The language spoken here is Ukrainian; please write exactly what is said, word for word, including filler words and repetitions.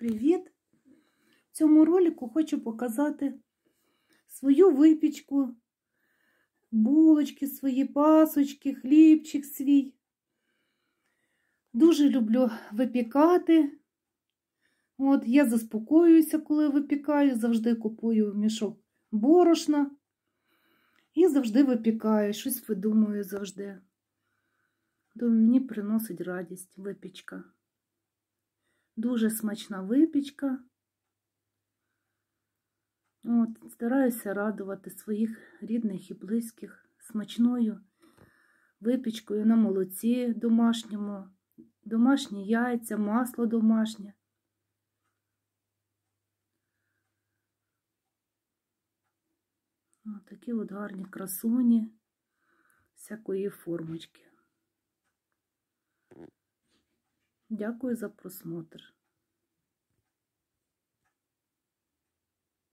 Привіт! В цьому ролику хочу показати свою випічку, булочки свої, пасочки, хлібчик свій. Дуже люблю випікати. От, я заспокоююся, коли випікаю, завжди купую мішок борошна і завжди випікаю, щось видумую завжди. То мені приносить радість випічка. Дуже смачна випічка. От, стараюся радувати своїх рідних і близьких смачною випічкою на молоці домашньому, домашні яйця, масло домашнє. Ось такі от гарні красуні всякої формочки. Дякую за просмотр.